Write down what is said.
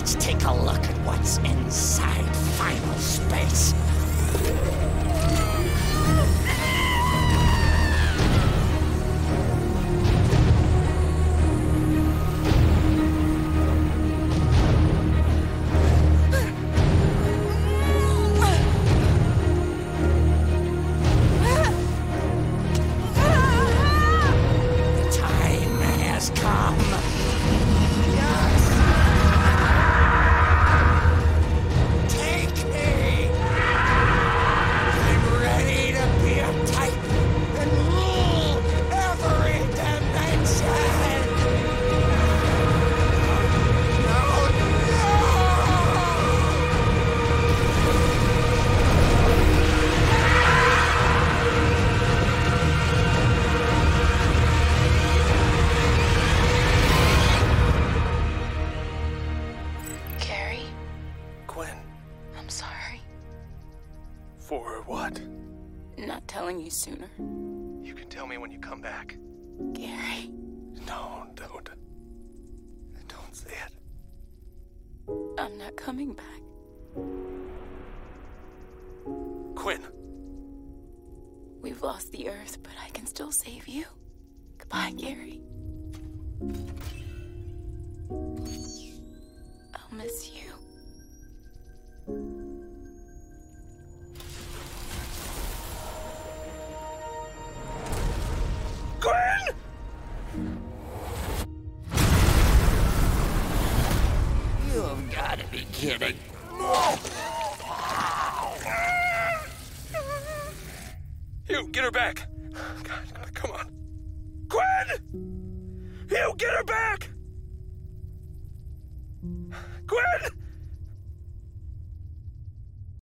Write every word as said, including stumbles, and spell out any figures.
Let's take a look at what's inside final space. Quinn. I'm sorry. For what? Not telling you sooner. You can tell me when you come back. Gary. No, don't. Don't say it. I'm not coming back. Quinn. We've lost the Earth, but I can still save you. Goodbye, Gary. I'll miss you. Quinn! You've got to be kidding. You, get her back. God, God, come on. Quinn! You, get her back! Quinn!